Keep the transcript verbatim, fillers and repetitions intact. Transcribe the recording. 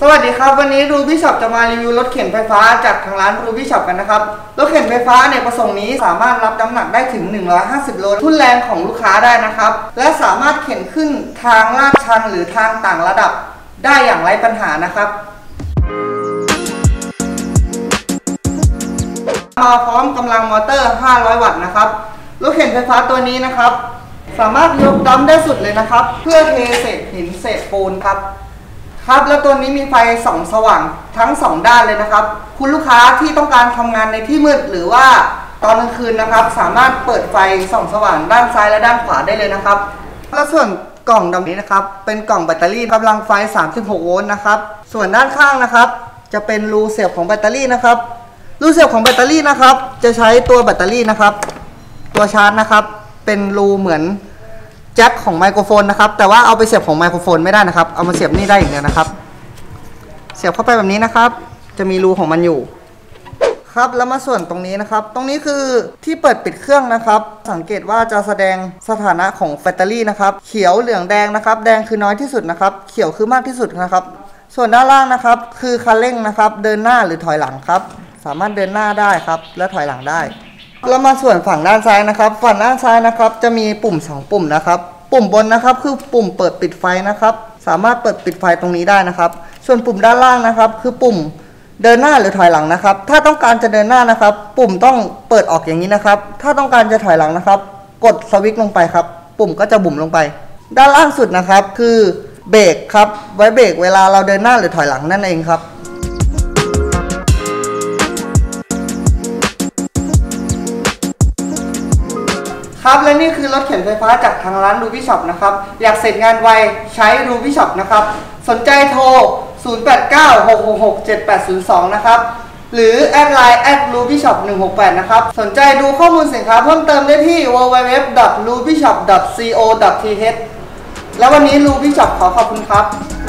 สวัสดีครับวันนี้ Ruby Shop จะมารีวิวรถเข็นไฟฟ้าจากทางร้าน Ruby Shop กันนะครับรถเข็นไฟฟ้าในประสงค์นี้สามารถรับน้ำหนักได้ถึงหนึ่งร้อยห้าสิบโลทุ่นแรงของลูกค้าได้นะครับและสามารถเข็นขึ้นทางลาดชันหรือทางต่างระดับได้อย่างไร้ปัญหานะครับมาพร้อมกำลังมอเตอร์ห้าร้อยวัตต์นะครับรถเข็นไฟฟ้าตัวนี้นะครับสามารถยกดัมได้สุดเลยนะครับเพื่อเทเศษหินเศษปูนครับครับแล้วตัวนี้มีไฟส่องสว่างทั้งสองด้านเลยนะครับคุณลูกค้าที่ต้องการทำงานในที่มืดหรือว่าตอนกลางคืนนะครับสามารถเปิดไฟส่องสว่างด้านซ้ายและด้านขวาได้เลยนะครับและส่วนกล่องดำนี้นะครับเป็นกล่องแบตเตอรี่กำลังไฟสามสิบหกโวลต์นะครับส่วนด้านข้างนะครับจะเป็นรูเสียบของแบตเตอรี่นะครับรูเสียบของแบตเตอรี่นะครับจะใช้ตัวแบตเตอรี่นะครับตัวชาร์จนะครับเป็นรูเหมือนแจ็คของไมโครโฟนนะครับแต่ว่าเอาไปเสียบของไมโครโฟนไม่ได้นะครับเอามาเสียบนี่ได้อย่างเดียวนะครับเสียบเข้าไปแบบนี้นะครับจะมีรูของมันอยู่ครับแล้วมาส่วนตรงนี้นะครับตรงนี้คือที่เปิดปิดเครื่องนะครับสังเกตว่าจะแสดงสถานะของแบตเตอรี่นะครับเขียวเหลืองแดงนะครับแดงคือน้อยที่สุดนะครับเขียวคือมากที่สุดนะครับส่วนด้านล่างนะครับคือคันเร่งนะครับเดินหน้าหรือถอยหลังครับสามารถเดินหน้าได้ครับและถอยหลังได้แล้วมาส่วนฝั่งด้านซ้ายนะครับฝั่งด้านซ้ายนะครับจะมีปุ่มสองปุ่มนะครับปุ่มบนนะครับคือปุ่มเปิดปิดไฟนะครับสามารถเปิดปิดไฟตรงนี้ได้นะครับส่วนปุ่มด้านล่างนะครับคือปุ่มเดินหน้าหรือถอยหลังนะครับถ้าต้องการจะเดินหน้านะครับปุ่มต้องเปิดออกอย่างนี้นะครับถ้าต้องการจะถอยหลังนะครับกดสวิตช์ลงไปครับปุ่มก็จะบุ่มลงไปด้านล่างสุดนะครับคือเบรกครับไว้เบรกเวลาเราเดินหน้าหรือถอยหลังนั่นเองครับครับและนี่คือรถเข็นไฟฟ้าจากทางร้าน Ruby Shop นะครับอยากเสร็จงานไวใช้ Ruby Shop นะครับสนใจโทรศูนย์ แปด เก้า หก หก หก เจ็ด แปด ศูนย์ สองนะครับหรือแอดไลน์ แอท รูบี้ช็อป หนึ่ง หก แปดนะครับสนใจดูข้อมูลสินค้าเพิ่มเติมได้ที่ ดับเบิลยู ดับเบิลยู ดับเบิลยู ดอท รูบี้ช็อป ดอท ซี โอ ดอท ที เอช แล้ววันนี้ Ruby Shop ขอขอบคุณครับ